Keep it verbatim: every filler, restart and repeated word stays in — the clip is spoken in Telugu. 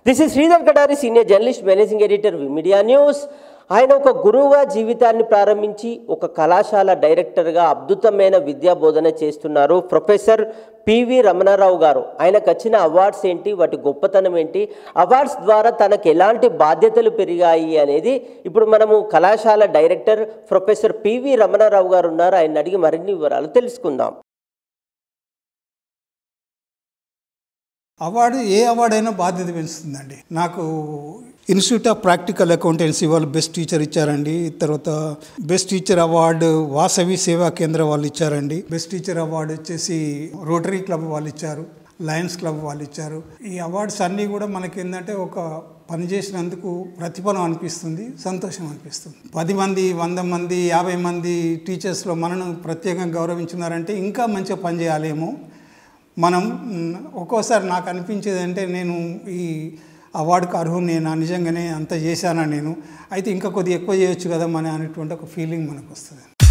This is Sridhar Kadari, senior journalist, managing editor, media news. ఆయన ఒక గురువుగా జీవితాన్ని ప్రారంభించి ఒక కళాశాల డైరెక్టర్గా అద్భుతమైన విద్యా బోధన చేస్తున్నారు ప్రొఫెసర్ పివి రమణారావు గారు. ఆయనకు వచ్చిన అవార్డ్స్ ఏంటి, వాటి గొప్పతనం ఏంటి, అవార్డ్స్ ద్వారా తనకు ఎలాంటి బాధ్యతలు పెరిగాయి అనేది ఇప్పుడు మనము కళాశాల డైరెక్టర్ ప్రొఫెసర్ పివి రమణారావు గారు ఉన్నారు. ఆయన అడిగి మరిన్ని వివరాలు తెలుసుకుందాం. అవార్డు ఏ అవార్డు అయినా బాధ్యత పెంచుతుందండి. నాకు ఇన్స్టిట్యూట్ ఆఫ్ ప్రాక్టికల్ అకౌంటెన్సీ వాళ్ళు బెస్ట్ టీచర్ ఇచ్చారండి. తర్వాత బెస్ట్ టీచర్ అవార్డు వాసవి సేవా కేంద్ర వాళ్ళు ఇచ్చారండి. బెస్ట్ టీచర్ అవార్డు వచ్చేసి రోటరీ క్లబ్ వాళ్ళు ఇచ్చారు, లయన్స్ క్లబ్ వాళ్ళు ఇచ్చారు. ఈ అవార్డ్స్ అన్నీ కూడా మనకి ఏంటంటే ఒక పని చేసినందుకు ప్రతిఫలం అనిపిస్తుంది, సంతోషం అనిపిస్తుంది. పది మంది, వంద మంది, యాభై మంది టీచర్స్లో మనను ప్రత్యేకంగా గౌరవించున్నారంటే ఇంకా మంచిగా పనిచేయాలేమో. మనం ఒక్కోసారి నాకు అనిపించేది అంటే నేను ఈ అవార్డుకు అర్హుని, నేను నిజంగానే అంత చేశానా నేను, అయితే ఇంకా కొద్దిగా ఎక్కువ చేయొచ్చు కదా మన అనేటువంటి ఒక ఫీలింగ్ మనకు వస్తుంది.